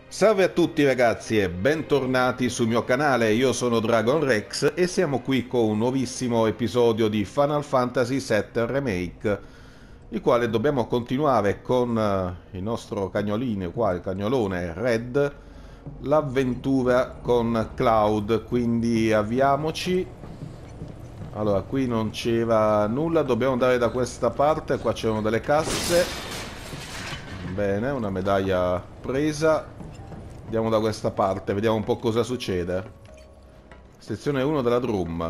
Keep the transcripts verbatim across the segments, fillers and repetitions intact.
Salve a tutti ragazzi e bentornati sul mio canale, io sono Dragon Rex e siamo qui con un nuovissimo episodio di Final Fantasy sette Remake, il quale dobbiamo continuare con eh, il nostro cagnolino qua, il cagnolone Red, l'avventura con Cloud, quindi avviamoci. Allora, qui non c'era nulla, dobbiamo andare da questa parte, qua c'erano delle casse. Bene, una medaglia presa. Andiamo da questa parte, vediamo un po' cosa succede. Sezione uno della drum.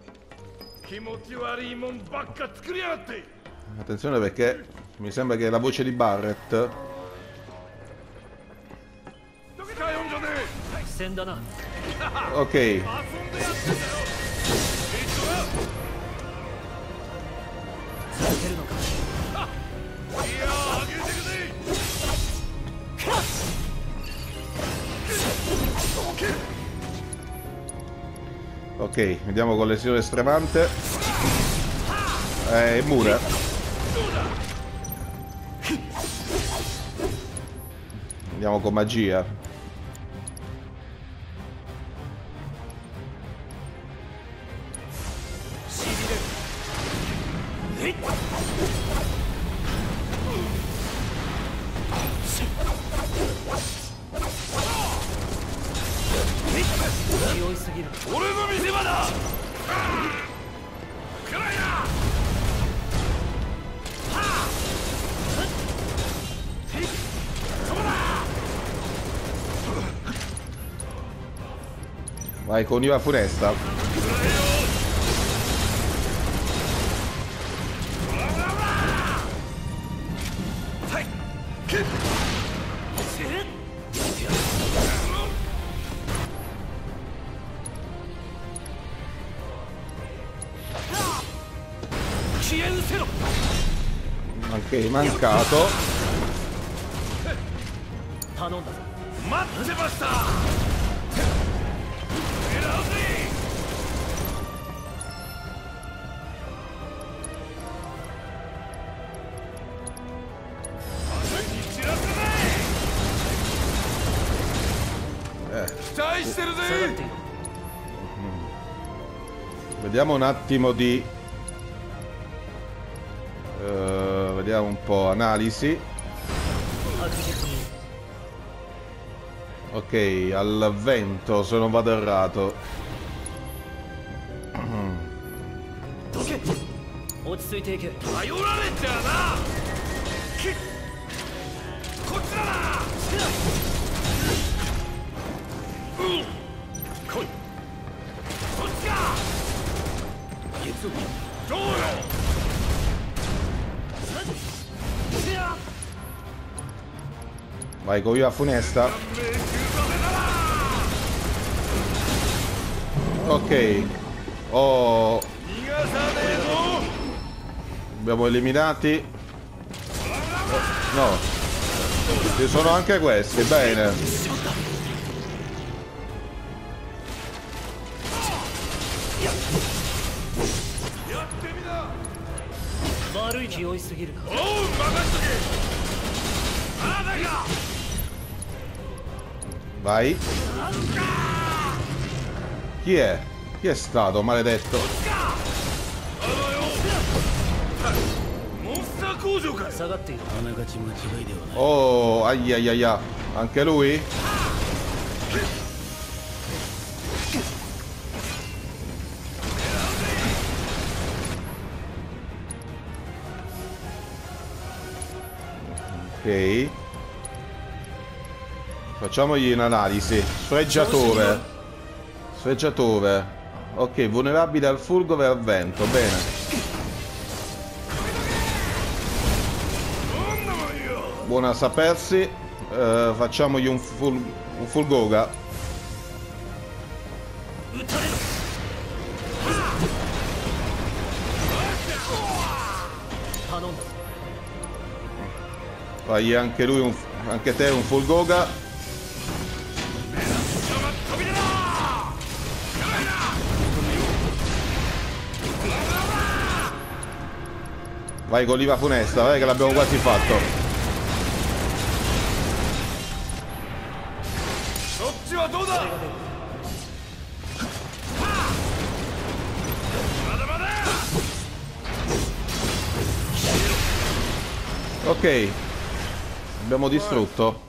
Attenzione perché mi sembra che è la voce di Barret. Ok. Ok, vediamo con lesione stremante. Eh, Mura. Andiamo con magia. Vai con Iva Funesta. Ok, mancato. Vediamo un attimo di uh, vediamo un po'. Analisi. Ok, al vento se non vado errato. Vai con Iva Funesta. Ok. Oh. Abbiamo eliminati. No. Ci sono anche questi, bene. Vai. Chi è? Chi è stato, maledetto? Oh, ai ai ai ai. Anche lui? Ok. Facciamogli un'analisi. Sfregiatore. Sfregiatore. Ok, vulnerabile al fulgore e al vento. Bene. Buona a sapersi. Uh, facciamogli un, ful un fulgoga. Fagli anche lui un, anche te un fulgoga. Vai con l'Iva Funesta, vai che l'abbiamo quasi fatto. Ok, abbiamo distrutto.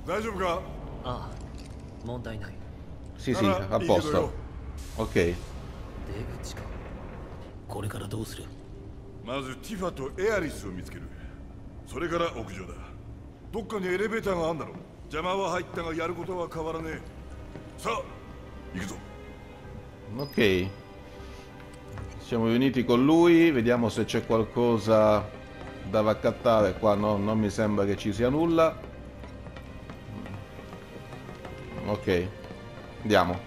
Sì, sì, a posto. Ok. これからどうする？ まずティファとエアリスを見つける。それから屋上だ。どっかにエレベーターがあんだろう。邪魔は入ったがやることは変わらねえ。さあ、行くぞ。 Ok. Siamo riuniti con lui, vediamo se c'è qualcosa da raccattare. Qua no, non mi sembra che ci sia nulla. Ok, andiamo.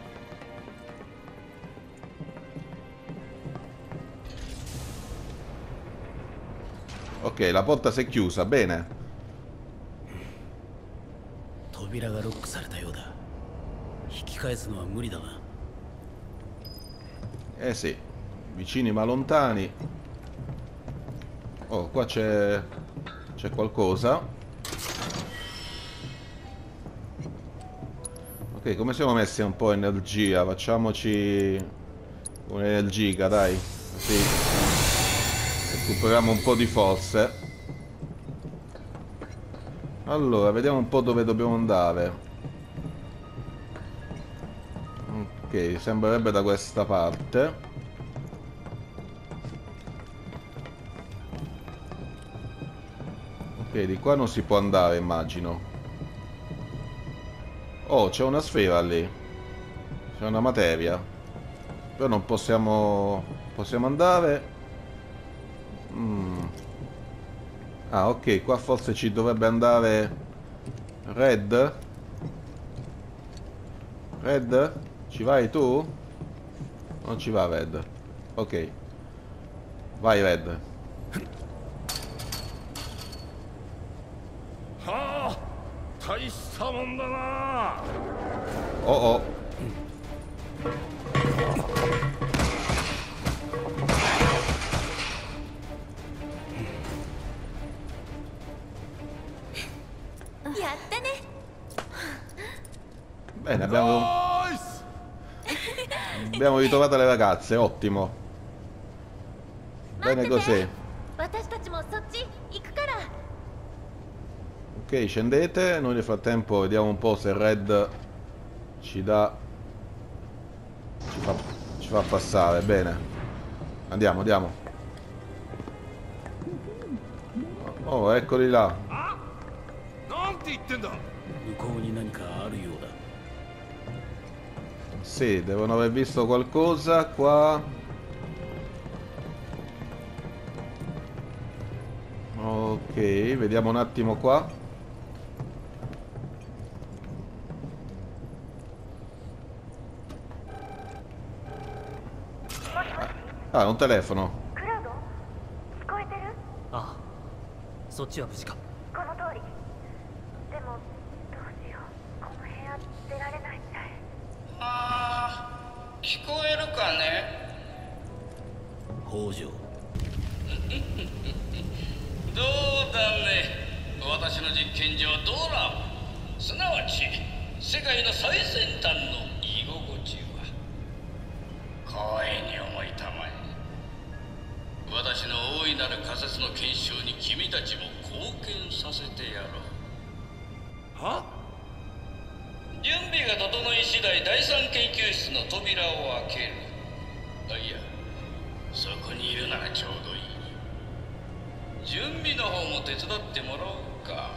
Ok, la porta si è chiusa, bene. 扉がロックされたようだ。引き返すのは無理だな。 Eh sì, vicini ma lontani. Oh, qua c'è c'è qualcosa. Ok, come siamo messi un po' energia? Facciamoci un'energica, dai. Così recuperiamo un po' di forze. Allora, vediamo un po' dove dobbiamo andare. Ok, sembrerebbe da questa parte. Ok, di qua non si può andare, immagino. Oh, c'è una sfera lì. C'è una materia. Però non possiamo... Possiamo andare? Mm. Ah, ok, qua forse ci dovrebbe andare... Red? Red? Ci vai tu? Non ci va Red. Ok. Vai Red. Oh oh. Bene, abbiamo... abbiamo ritrovato le ragazze, ottimo. Bene così. Ok, scendete, noi nel frattempo vediamo un po' se Red ci dà... ci fa, ci fa passare, bene. Andiamo, andiamo. Oh, eccoli là. Sì, devono aver visto qualcosa qua. Ok, vediamo un attimo qua. Ah, un telefono. Ah, そっちは無事か。 この通り。でもどうしよう。この部屋出られないみたい。 ああ、聞こえるかね。 北条。 どうだね。私の実験上ドラム、すなわち世界の最先端の居心地は光栄に思いたまえ。私の大いなる仮説の検証に君たちも貢献させてやろう。は？準備が整い次第第三研究室の扉を開ける。あ、いや、そこにいるならちょうどいい。準備の方も手伝ってもらおうか。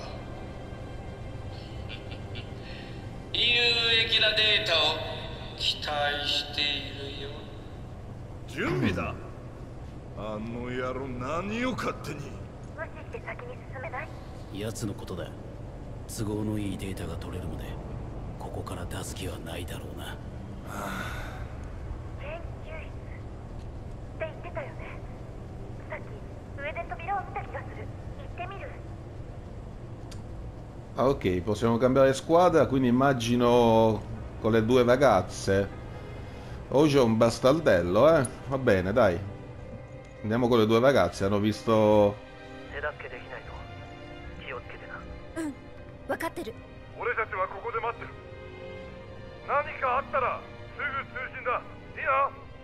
有益なデータを期待しているよ。 準備だ。あの野郎何を勝手に。 無視して先に進めない？ 奴のことだ。都合のいいデータが取れるまでここから出す気はないだろうな。はあ、研究室って言ってたよね。さっき上で扉を見た気がする。行ってみる。 Ah, ok, possiamo cambiare squadra, quindi immagino con le due ragazze. Oh, c'è un bastardello, eh? Va bene, dai. Andiamo con le due ragazze, hanno visto... うん、分かってる。 俺たちはここで待ってる。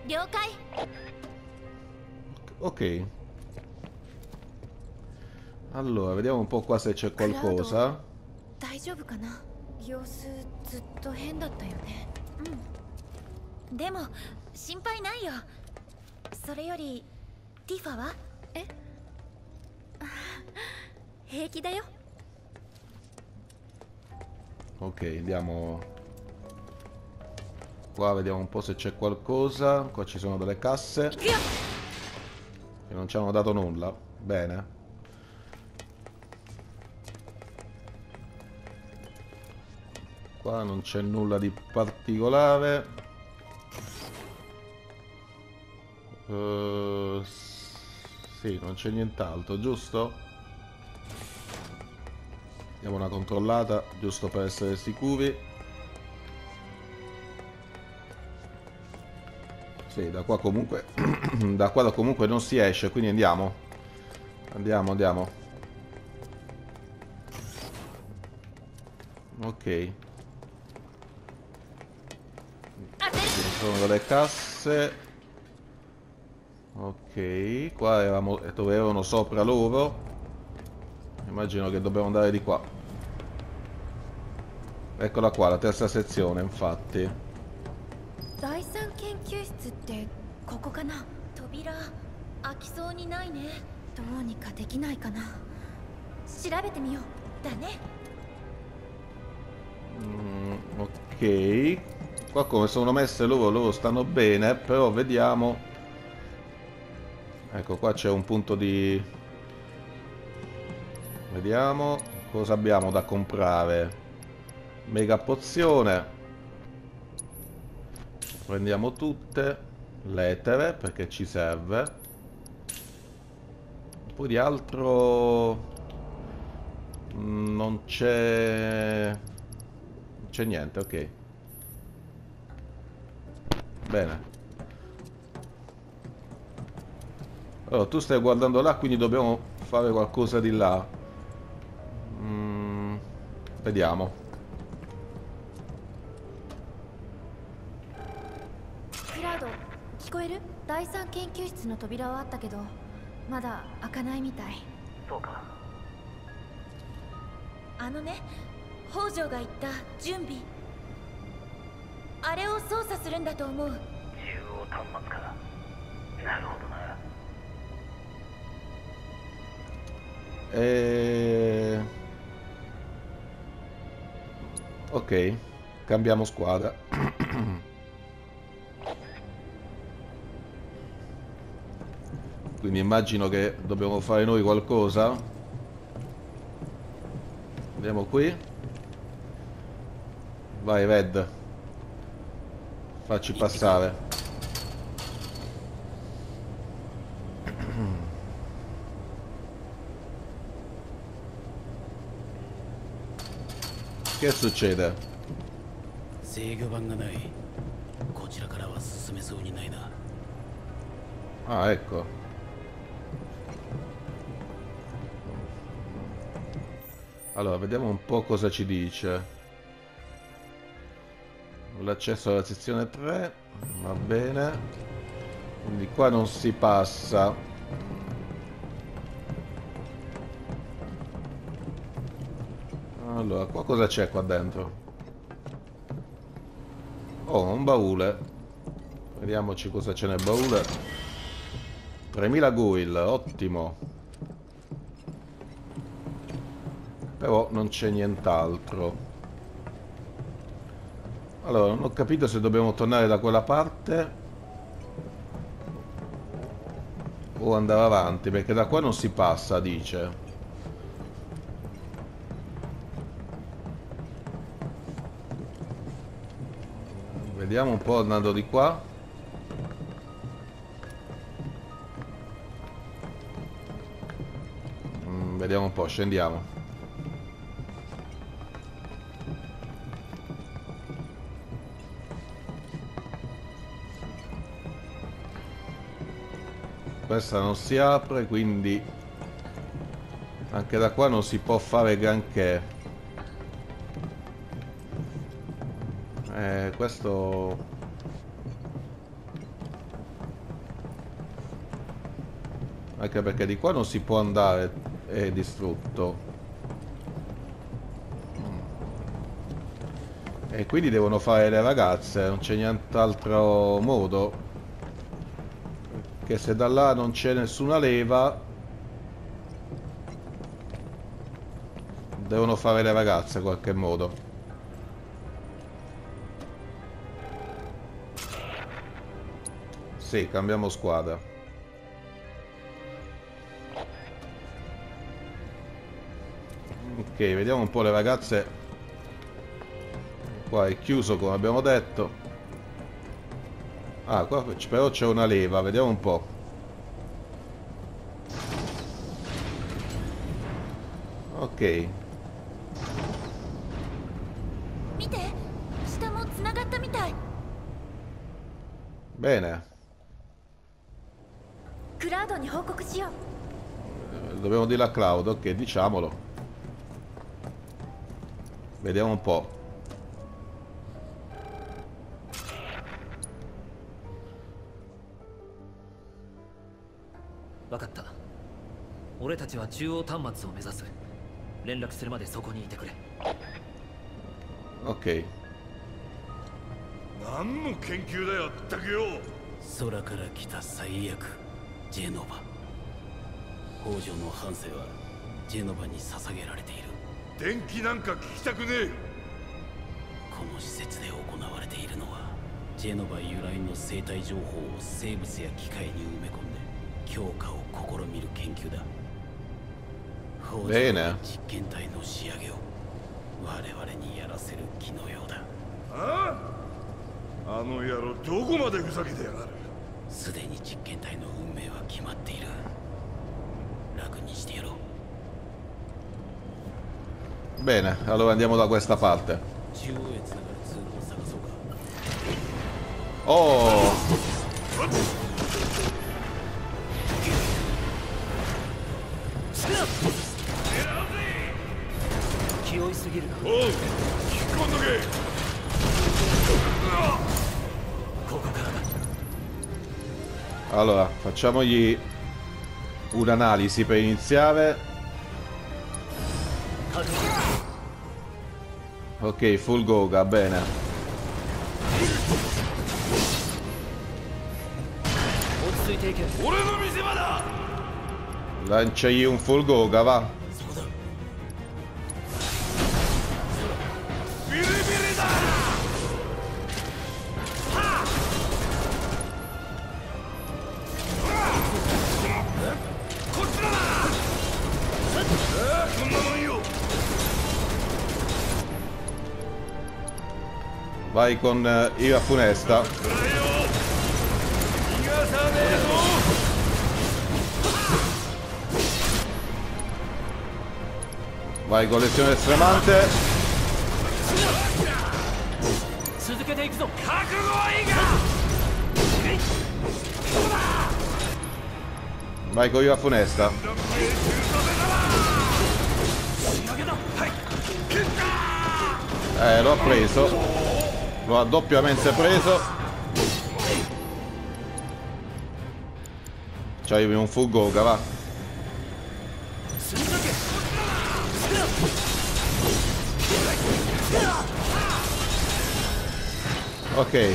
了解。 Ok. Allora, vediamo un po' qua se c'è qualcosa. 大丈夫かな。様子ずっと変だったよね。うん。でも心配ないよ。それよりティファは？え？平気だよ。 Ok, andiamo qua, vediamo un po' se c'è qualcosa. Qua ci sono delle casse che non ci hanno dato nulla. Bene. Qua non c'è nulla di particolare. Uh, sì, non c'è nient'altro, giusto? Diamo una controllata, giusto per essere sicuri. Sì, da qua comunque da qua comunque non si esce, quindi andiamo. Andiamo, andiamo. Ok. Ci sono delle casse. Ok, qua eravamo dove erano sopra loro. Immagino che dobbiamo andare di qua. Eccola qua, la terza sezione, infatti. 第三研究室ってここかな。扉開きそうにないね。どうにかできないかな。調べてみよう。だね。 Mm, ok. Qua come sono messe loro, loro stanno bene, però vediamo. Ecco, qua c'è un punto di... Vediamo cosa abbiamo da comprare. Mega pozione. Prendiamo tutte. L'etere perché ci serve. Poi di altro non c'è non c'è niente, ok. Bene. Allora tu stai guardando là, quindi dobbiamo fare qualcosa di là. Mm, vediamo. クラウド聞こえる？第三研究室の扉はあったけどまだ開かないみたい。そうか。あのね、北条が言った準備、あれを操作するんだと思う。中央端末か。なるほどな。 E... Ok, cambiamo squadra. Quindi immagino che dobbiamo fare noi qualcosa. Andiamo qui. Vai Red, facci passare. Che succede? 制御盤がない。こちらからは進めそうにないな。 Ah, ecco. Allora, vediamo un po' cosa ci dice. L'accesso alla sezione tre, va bene. Quindi qua non si passa. Allora, qua cosa c'è qua dentro? Oh, un baule. Vediamoci cosa c'è nel baule. tremila Guil, ottimo. Però non c'è nient'altro. Allora, non ho capito se dobbiamo tornare da quella parte o andare avanti, perché da qua non si passa, dice. Vediamo un po' andando di qua. Mm, vediamo un po', scendiamo. Questa non si apre, quindi anche da qua non si può fare granché. Eh, questo Anche perché di qua non si può andare, è distrutto. E quindi devono fare le ragazze, non c'è nient'altro modo. Che se da là non c'è nessuna leva, devono fare le ragazze in qualche modo. Sì, cambiamo squadra. Ok, vediamo un po' le ragazze. Qua è chiuso come abbiamo detto. Ah, qua però c'è una leva, vediamo un po'. Ok. Bene. Dobbiamo dire a Cloud, ok, diciamolo. Vediamo un po'. Vakatta. 俺たちは中央端末を目指す。連絡するまでそこにいてくれ。 Ok. 何の研究だよったくよ。 空から来た最悪、ジェノバ。北条の半生はジェノバに捧げられている。 電気なんか聞きたくねえよ。 この施設で行われているのはジェノバ由来の生態情報を生物や機械に埋め込んで強化を試みる研究だ。北条の実験体の仕上げを我々にやらせる気のようだ。 ああ、あの野郎どこまでふざけてやがる。 すでに実験体の運命は決まっている。楽にしてやろう。 Bene, allora andiamo da questa parte. Oh! Allora, facciamogli un'analisi per iniziare. Ok, full Goga, bene. Lanciagli un full Goga, va. Vai con uh, ira funesta. Vai con lezione stremante. Vai con ira funesta. Eh, l'ho preso. Lo ha doppiamente preso. C'hai un full Goga, va. Ok.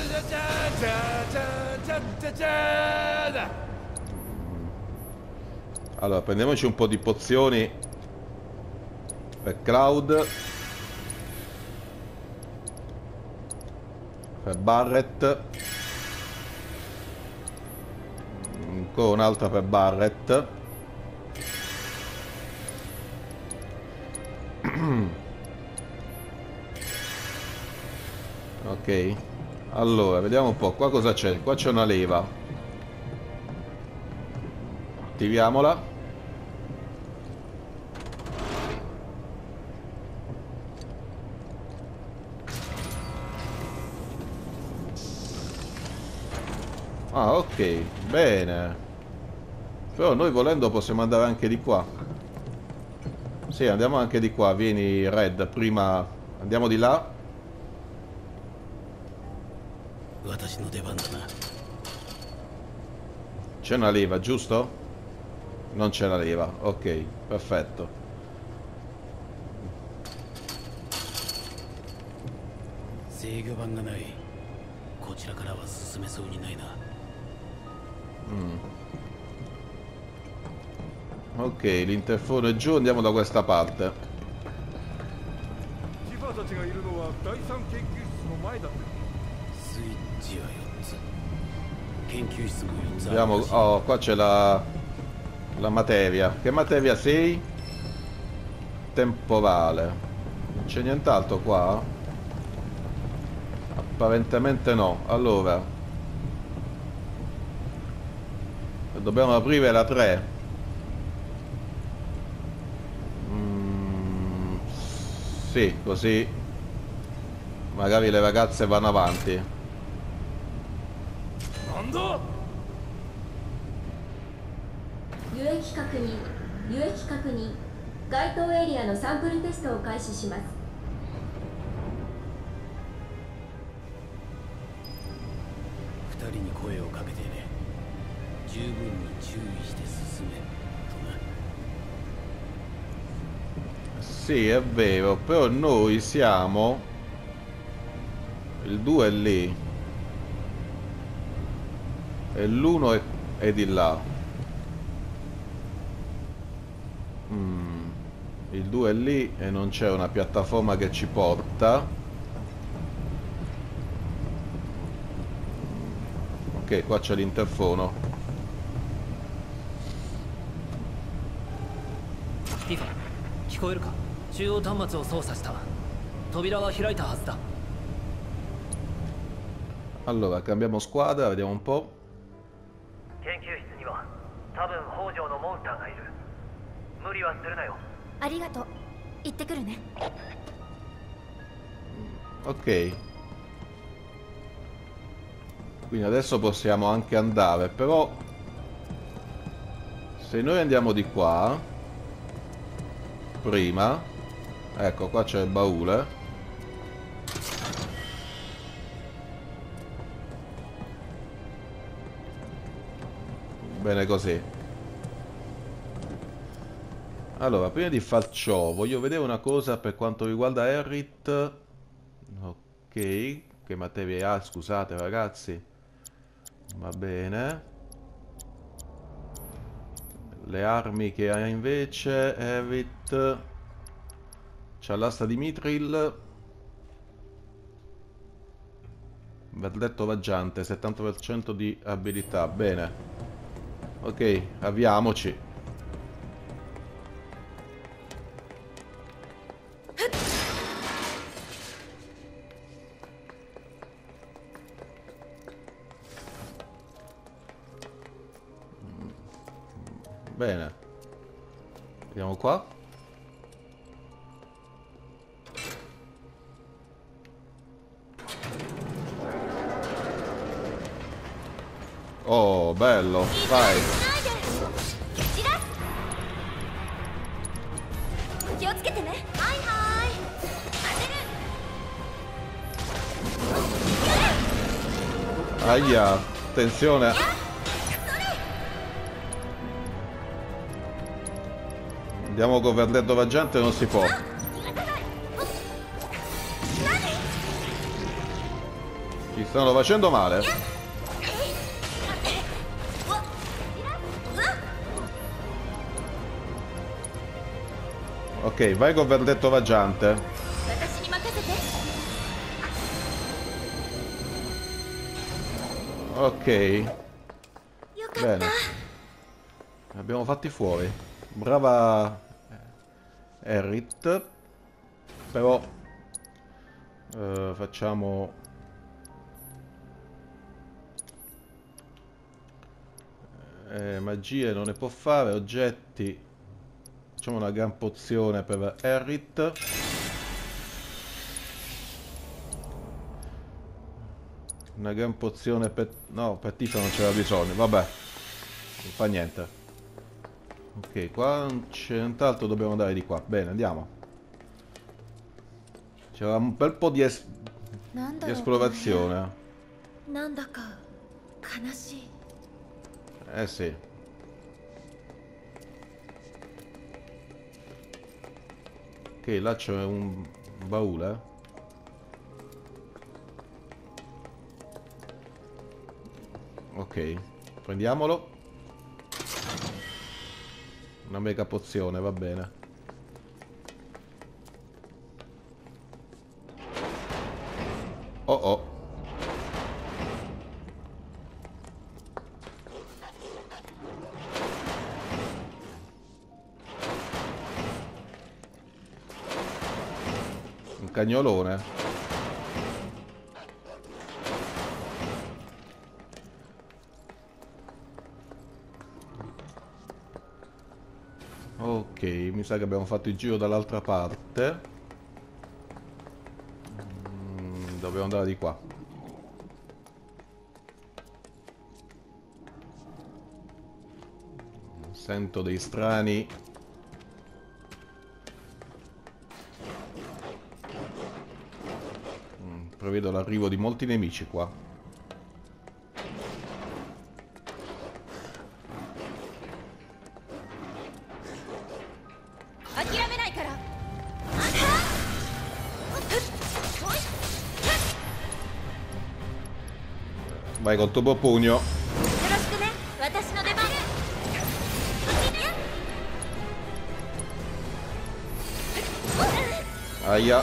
Allora, prendiamoci un po' di pozioni per Cloud. Per Barret. Ancora un'altra per Barret. Ok. Allora, vediamo un po'. Qua cosa c'è? Qua c'è una leva. Attiviamola. Ah, ok, bene. Però noi volendo possiamo andare anche di qua. Sì, andiamo anche di qua. Vieni, Red, prima andiamo di là. C'è una leva, giusto? Non c'è la leva, ok, perfetto. Mm. Ok, l'interfono è giù, andiamo da questa parte. ティファたちがいるのは第三研究室の前だって。 スイッチはよっつ、研究室もよっつある Vediamo, らしい。 oh, qua c'è la la materia. Che materia sei? Temporale. Non c'è nient'altro qua? Apparentemente no. Allora, dobbiamo aprire la tre. Mm, sì, così magari le ragazze vanno avanti. なんだ。 輸液確認、輸液確認。該当エリアのサンプルテストを開始します。 二人に声をかけてね。十分に注意して進めとな。 Sì, è vero, però noi siamo... Il due è lì. E l'uno è, è di là. Mm. Il due è lì e non c'è una piattaforma che ci porta. Ok, qua c'è l'interfono. ティファ、聞こえるか？中央端末を操作した。扉は開いたはずだ。 Allora, cambiamo squadra, vediamo un po'. 研究室には多分北条のモンスターがいる。無理はするなよ。 ありがとう。行ってくるね。 Ok. Quindi adesso possiamo anche andare, però se noi andiamo di qua prima, ecco qua c'è il baule. Bene così. Allora, prima di far ciò voglio vedere una cosa per quanto riguarda Harriet. Ok, che materia ha? Scusate ragazzi. Va bene. Le armi che ha invece Harriet. C'ha l'asta di Mithril. Verdetto vaggiante, settanta per cento di abilità. Bene. Ok, avviamoci. Bene. Andiamo qua. Oh, bello. Vai. 気をつけてね。はいはい。当てる。 Aia, attenzione. Andiamo con verdetto vaggiante, non si può. Ci stanno facendo male. Ok, vai con verdetto vaggiante. 私に任せて。 Ok, よかった。 bene. Abbiamo fatti fuori. Brava Harriet. Però eh, facciamo eh, magie non ne può fare. Oggetti. Facciamo una gran pozione per Harriet. Una gran pozione per... No, per Tifa non c'era bisogno. Vabbè, non fa niente. Ok, qua non c'è nient'altro, dobbiamo andare di qua. Bene, andiamo. C'era un bel po' di, es... di esplorazione. なんだか悲しい。 Eh sì. Ok, là c'è un baule. Ok, prendiamolo. Una mega pozione, va bene. Oh oh. Un cagnolone. Ok, mi sa che abbiamo fatto il giro dall'altra parte. Mm, dobbiamo andare di qua. Sento dei strani. Mm, prevedo l'arrivo di molti nemici qua. Vai col tuo pugno. Aia.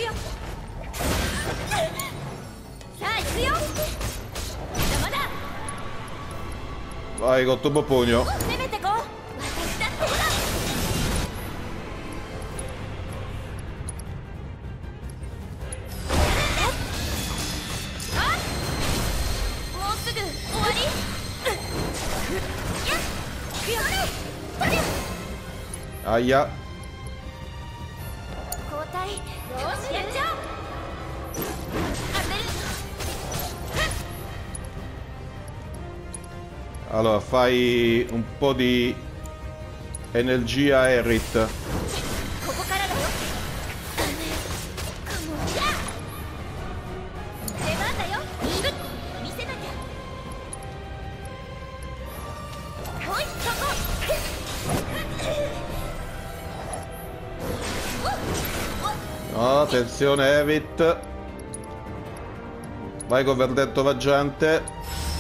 Vai col tuo pugno. Aia. Allora, fai un po' di energia a Aerith. No, attenzione Aerith. Vai con verdetto vaggiante.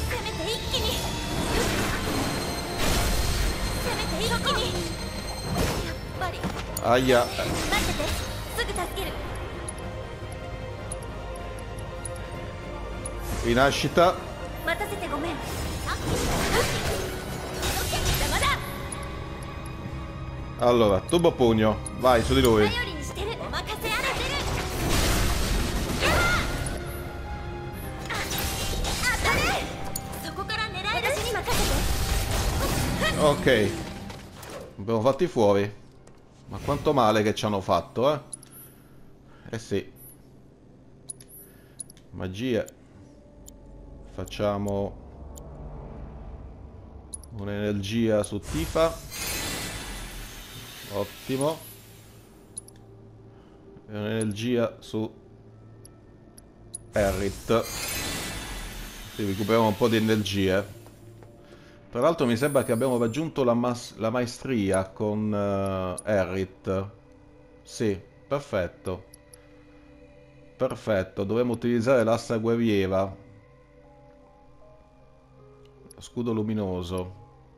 Aia. Rinascita. Allora, tubo pugno. Vai su di lui. Ok. Abbiamo fatti fuori. Ma quanto male che ci hanno fatto, eh? Eh sì. Magia. Facciamo un'energia su Tifa. Ottimo. E un'energia su Aerith. Sì, recuperiamo un po' di energie. Tra l'altro mi sembra che abbiamo raggiunto la, la maestria con uh, Aerith. Sì, perfetto. Perfetto, dovremmo utilizzare l'asta guerriera. Scudo luminoso.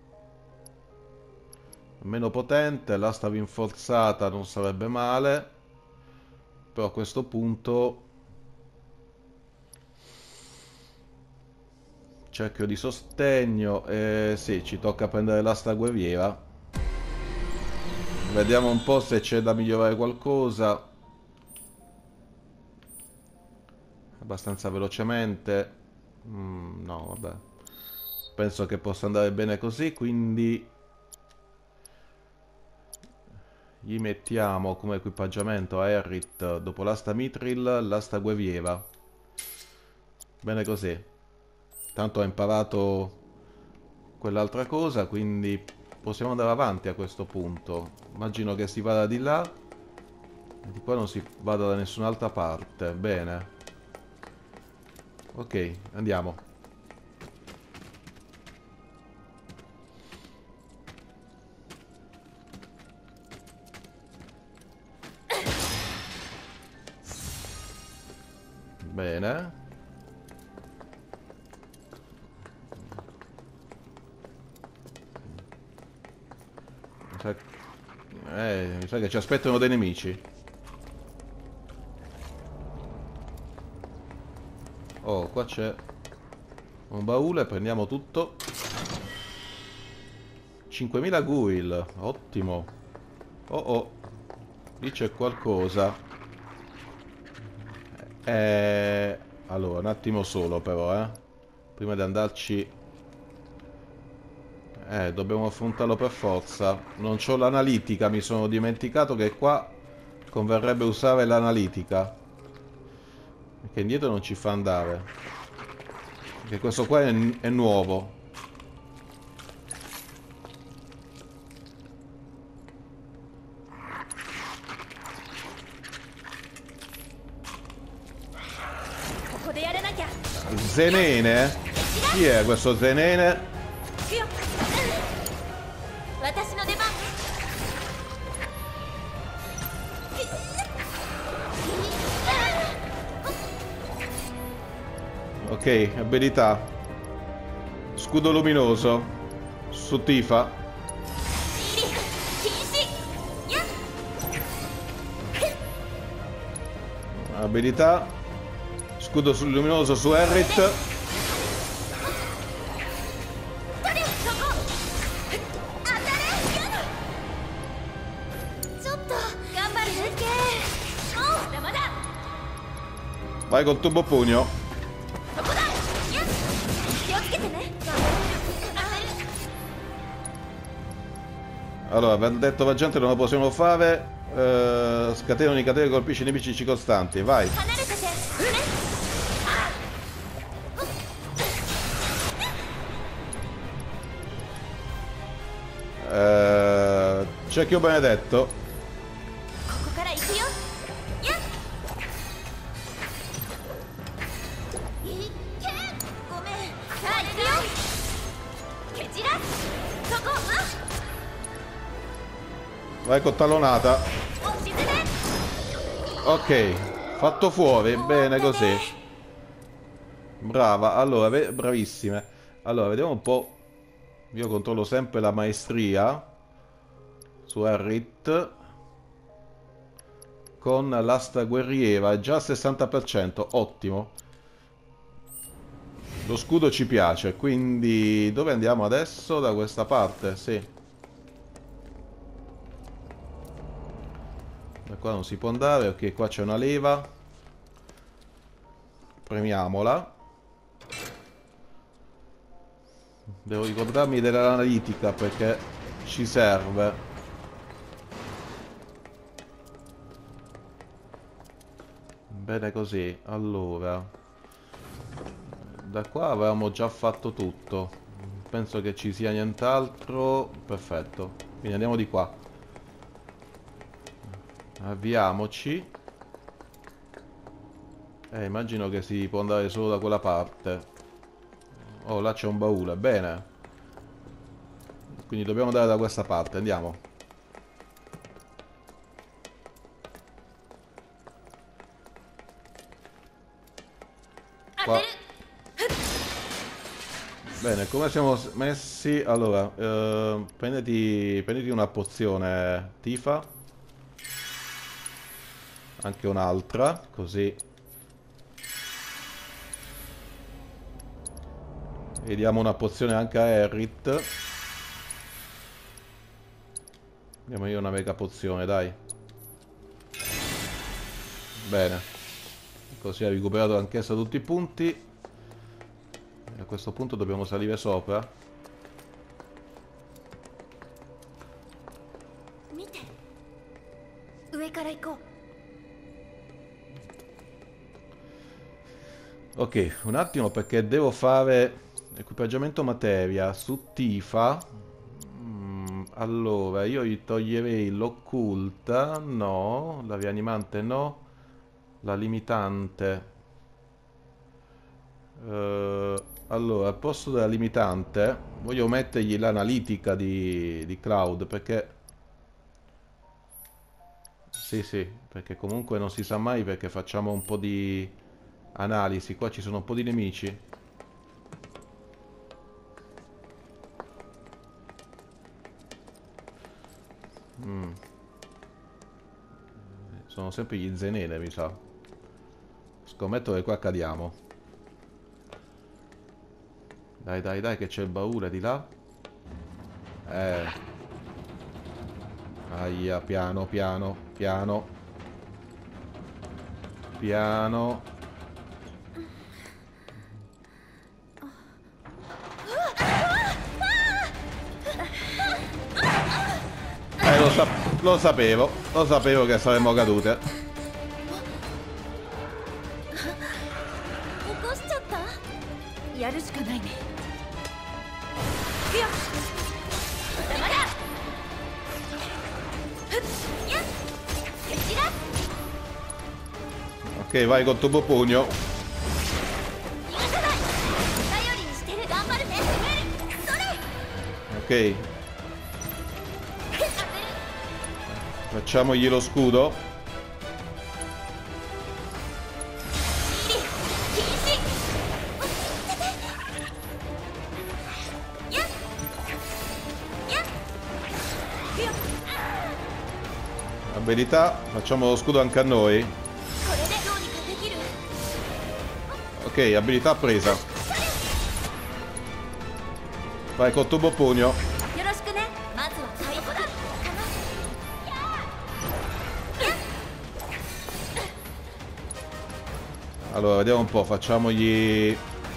Meno potente, l'asta rinforzata non sarebbe male. Però a questo punto... cerchio di sostegno. Eh, sì, ci tocca prendere l'asta guerriera. Vediamo un po' se c'è da migliorare qualcosa. Abbastanza velocemente. Mm, no, vabbè. Penso che possa andare bene così, quindi... gli mettiamo come equipaggiamento a Aerith, dopo l'asta Mithril, l'asta guerriera. Bene così. Tanto ha imparato quell'altra cosa, quindi possiamo andare avanti a questo punto. Immagino che si vada di là e di qua non si vada da nessun'altra parte. Bene. Ok, andiamo. Bene. Mi sa... Eh, mi sa che ci aspettano dei nemici. Oh, qua c'è un baule, prendiamo tutto. cinquemila guil, ottimo. Oh oh, lì c'è qualcosa. Eh, allora, un attimo solo però, eh. Prima di andarci... Eh, dobbiamo affrontarlo per forza. Non c'ho l'analitica, mi sono dimenticato che qua converrebbe usare l'analitica. Perché indietro non ci fa andare. Perché questo qua è, è nuovo. Zenene? Chi è questo Zenene? Ok, abilità. Scudo luminoso. Su Tifa. Abilità. Scudo luminoso su Aerith. Vai col tubo pugno. Allora, abbiamo detto la gente non lo possiamo fare. Uh, scatenano i catene e colpisci i nemici circostanti. Vai. Uh, Cecchio benedetto. Vai con tallonata. Ok, fatto fuori, bene così. Brava, allora, bravissime. Allora, vediamo un po'. Io controllo sempre la maestria su Aerith. Con l'asta guerriera, è già al sessanta per cento, ottimo. Lo scudo ci piace, quindi dove andiamo adesso? Da questa parte, sì. Da qua non si può andare, ok, qua c'è una leva. Premiamola. Devo ricordarmi dell'analitica perché ci serve. Bene così, allora. Da qua avevamo già fatto tutto. Penso che ci sia nient'altro. Perfetto. Quindi andiamo di qua. Avviamoci. Eh, immagino che si può andare solo da quella parte. Oh, là c'è un baule, bene. Quindi dobbiamo andare da questa parte, andiamo. Qua. Bene, come siamo messi? Allora, eh, prenditi, prenditi una pozione Tifa. Anche un'altra, così. E diamo una pozione anche a Aerith. Diamo io una mega pozione, dai. Bene. Così ha recuperato anch'essa tutti i punti. E a questo punto dobbiamo salire sopra. Ok, un attimo perché devo fare equipaggiamento materia su Tifa. Mm, allora, io gli toglierei l'occulta, no, la rianimante no, la limitante. Uh, allora, al posto della limitante voglio mettergli l'analitica di, di Cloud perché... Sì, sì, perché comunque non si sa mai perché facciamo un po' di... Analisi, qua ci sono un po' di nemici. Mm. Sono sempre gli zenene, mi sa. Scommetto che qua cadiamo. Dai, dai, dai, che c'è il baule di là. Eh. Aia, piano, piano, piano. Piano. Eh, lo, sa lo sapevo, lo sapevo che saremmo cadute. 起こしちゃった。やるしかないね。いや。黙れ。ふっ、やっ。蹴散らす。 Ok, vai col tubo pugno. 逃がさない。頼りにしてる。頑張るね。それ。 Ok. Facciamogli lo scudo. Abilità, facciamo lo scudo anche a noi. Ok, abilità presa. Vai col tubo pugno. Allora, vediamo un po', facciamogli...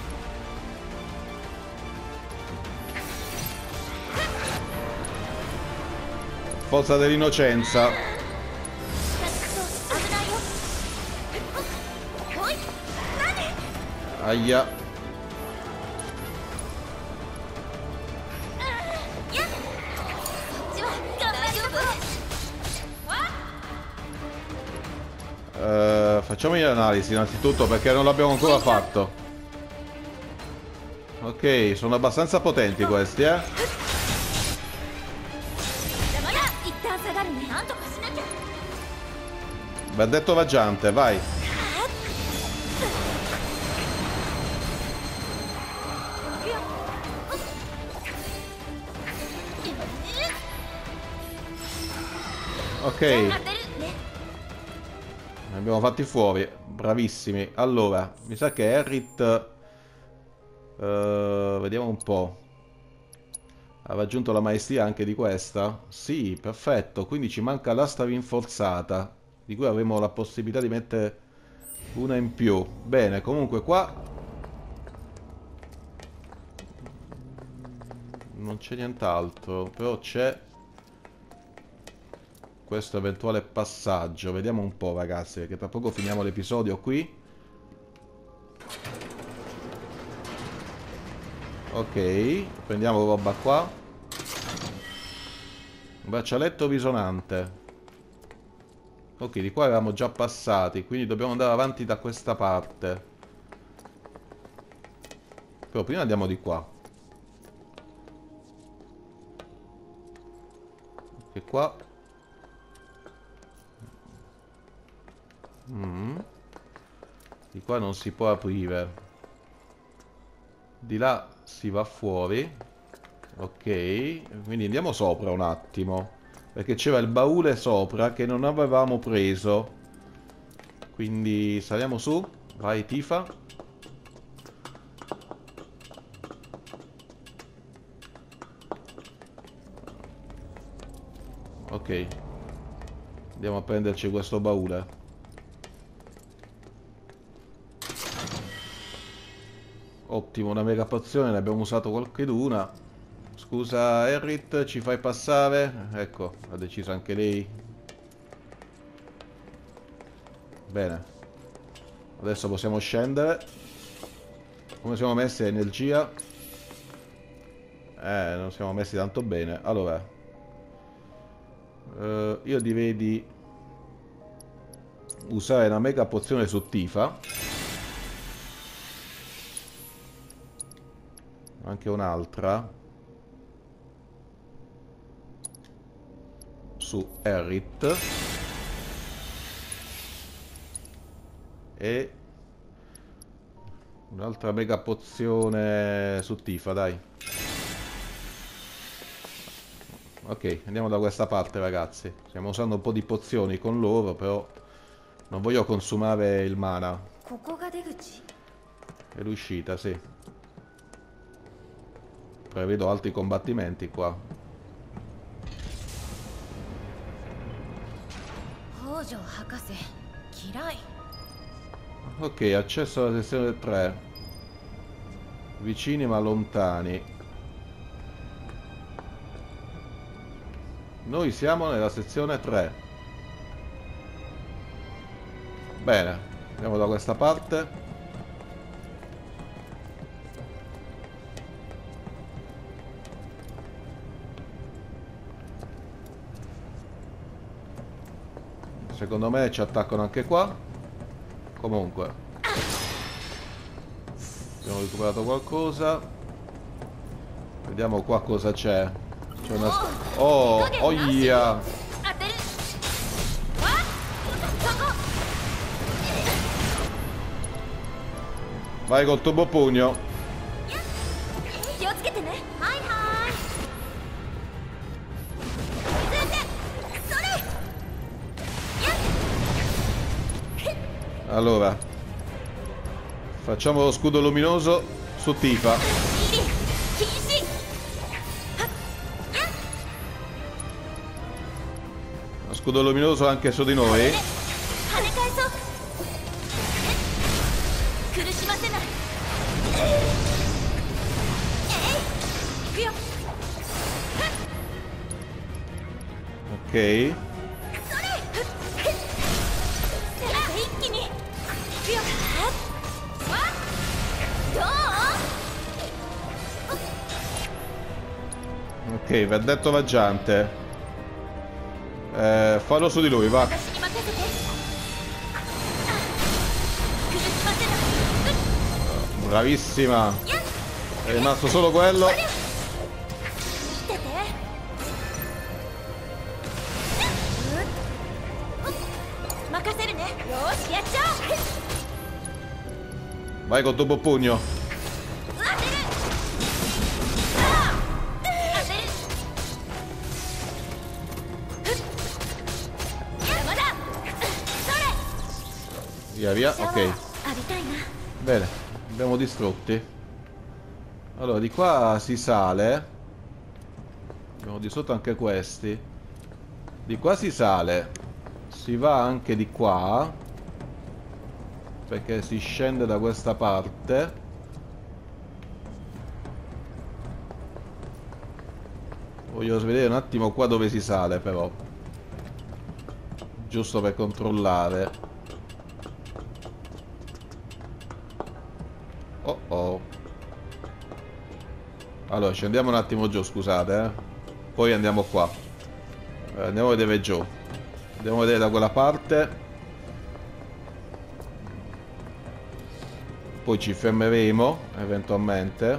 Forza dell'innocenza. Aia. Uh, facciamogli l'analisi innanzitutto perché non l'abbiamo ancora fatto. Ok, sono abbastanza potenti questi, eh. Bandetto vaggiante, vai. Ok. Ne abbiamo fatti fuori. Bravissimi. Allora, mi sa che Errit... Uh, vediamo un po'. Ha raggiunto la maestria anche di questa? Sì, perfetto. Quindi ci manca l'asta rinforzata, di cui avremo la possibilità di mettere una in più. Bene, comunque qua non c'è nient'altro, però c'è questo eventuale passaggio. Vediamo un po', ragazzi, perché tra poco finiamo l'episodio qui. Ok, prendiamo roba qua. Un braccialetto risonante. Ok, di qua eravamo già passati, quindi dobbiamo andare avanti da questa parte. Però prima andiamo di qua. E qua. Mm. Di qua non si può aprire. Di là si va fuori. Ok, quindi andiamo sopra un attimo, perché c'era il baule sopra che non avevamo preso. Quindi saliamo su. Vai Tifa. Ok, andiamo a prenderci questo baule. Ottimo, una mega pozione, ne abbiamo usato qualcheduna. Scusa Errit, ci fai passare? Ecco, ha deciso anche lei. Bene. Adesso possiamo scendere. Come siamo messi a energia? Eh, non siamo messi tanto bene. Allora, uh, io direi di usare una mega pozione su Tifa. Anche un'altra su Errit. E Un'altra mega pozione su Tifa, dai. Ok, andiamo da questa parte, ragazzi. Stiamo usando un po' di pozioni con loro, però non voglio consumare il mana. È l'uscita, sì. Prevedo altri combattimenti qua. Ok, accesso alla sezione tre. Vicini ma lontani. Noi siamo nella sezione tre. Bene, andiamo da questa parte. Secondo me ci attaccano anche qua. Comunque abbiamo recuperato qualcosa. Vediamo qua cosa c'è. C'è una... Oh, oh yeah. Vai col turbo pugno. Allora, facciamo lo scudo luminoso su Tifa. Lo scudo luminoso anche su di noi. Ok. Ok, verdetto vaggiante. Eh, fallo su di lui, va. Bravissima. È rimasto solo quello. Vai col tuo pugno. Via via, ok. Bene, abbiamo distrutti. Allora, di qua si sale. Abbiamo di sotto anche questi. Di qua si sale. Si va anche di qua, perché si scende da questa parte. Voglio vedere un attimo qua dove si sale, però. Giusto per controllare. Oh oh. Allora, scendiamo un attimo giù, scusate, eh. Poi andiamo qua. eh, Andiamo a vedere giù. Andiamo a vedere da quella parte. Poi ci fermeremo, eventualmente.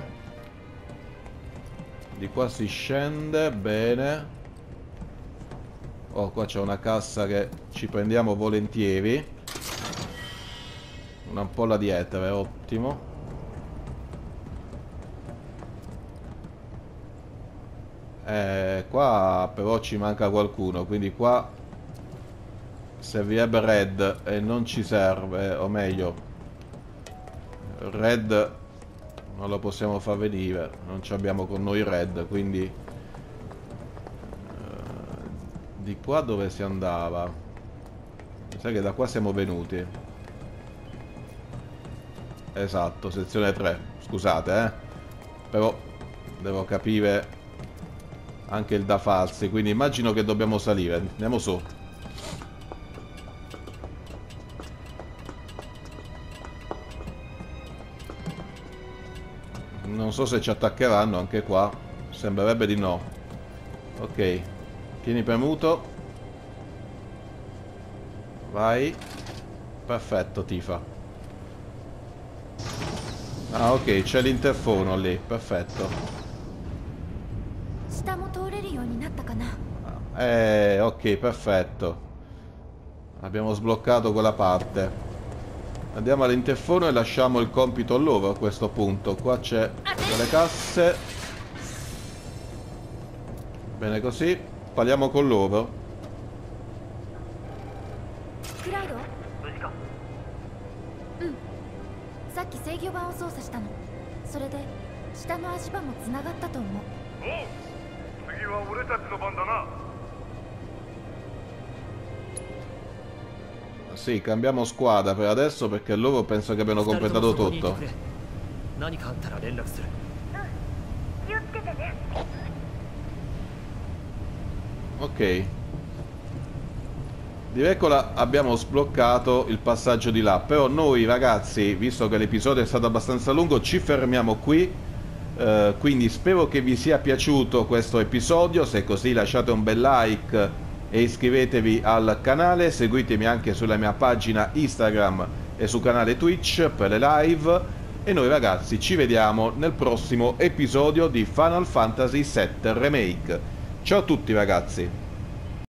Di qua si scende, bene. Oh, qua c'è una cassa che ci prendiamo volentieri. Un'ampolla di etere, ottimo. Eh, qua però ci manca qualcuno, quindi qua servirebbe Red e non ci serve, o meglio, Red non lo possiamo far venire, non ci abbiamo con noi Red, quindi eh, di qua dove si andava? Mi sa che da qua siamo venuti. Esatto, sezione tre, scusate, eh però devo capire anche il da farsi, quindi immagino che dobbiamo salire. Andiamo su. Non so se ci attaccheranno anche qua. Sembrerebbe di no. Ok, tieni premuto. Vai. Perfetto, Tifa. Ah, ok, c'è l'interfono lì. Perfetto. Eh, ok, perfetto. Abbiamo sbloccato quella parte. Andiamo all'interfono e lasciamo il compito a loro a questo punto. Qua c'è delle casse. Bene così. Parliamo con loro. クラウド？ 無事か？ うん。さっき制御盤を操作したの。それで下の足場もつながったと思う。 おう、次は俺たちの番だな。 Sì, cambiamo squadra per adesso perché loro penso che abbiano completato tutto. 何かあったら連絡する。 気をつけてね。 Ok. Direi che abbiamo sbloccato il passaggio di là. Però noi ragazzi, visto che l'episodio è stato abbastanza lungo, ci fermiamo qui. Uh, quindi spero che vi sia piaciuto questo episodio. Se è così lasciate un bel like e iscrivetevi al canale. Seguitemi anche sulla mia pagina Instagram e sul canale Twitch per le live. E noi ragazzi ci vediamo nel prossimo episodio di Final Fantasy sette Remake. Ciao a tutti ragazzi.